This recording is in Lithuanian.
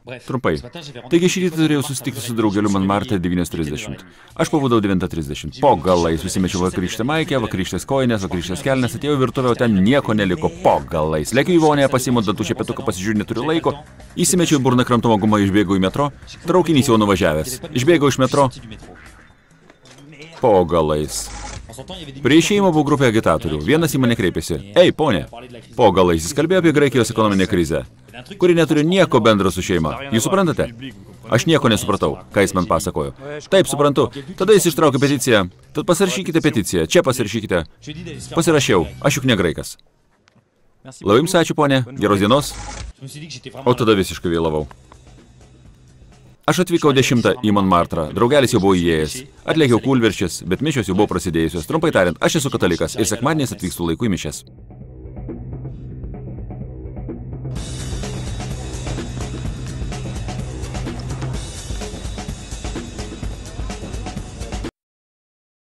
Trumpai. Taigi šį rytą turėjau susitikti su draugeliu Montmartre 9:30. Aš pabudau 9:30. Po galais susimečiau vakarykštę maikę, vakarykštės kojinės, vakarykštės kelnes, atėjau į virtuvę, o ten nieko neliko. Po galais. Lekiu į vonę, pasiimu dantų šepetuką, pasižiūriu, neturiu laiko. Įsimečiau burną kramtomo gumą, išbėgau į metro. Traukinys jau nuvažiavęs. Išbėgau iš metro. Po galais. Prie išėjimo buvo grupė agitatorių. Vienas į mane kreipėsi. Ei, ponė. Po galais jis kalbėjo apie Graikijos ekonominę krizę, kuri neturi nieko bendro su šeima. Jūs suprantate? Aš nieko nesupratau, ką jis man pasakojo. Taip, suprantu. Tada jis ištraukė peticiją. Tad pasirašykite peticiją. Čia pasirašykite. Pasirašiau. Aš juk ne graikas. Labai jums ačiū, ponė. Geros dienos. O tada visiškai vėlavau. Aš atvykau 10 į Montmartrą. Draugelis jau buvo įėjęs. Atlėkiau kūlversčias, bet mišios jau buvo prasidėjusios. Trumpai tariant, aš esu katalikas ir sekmadieniais atvykstu laiku į mišias.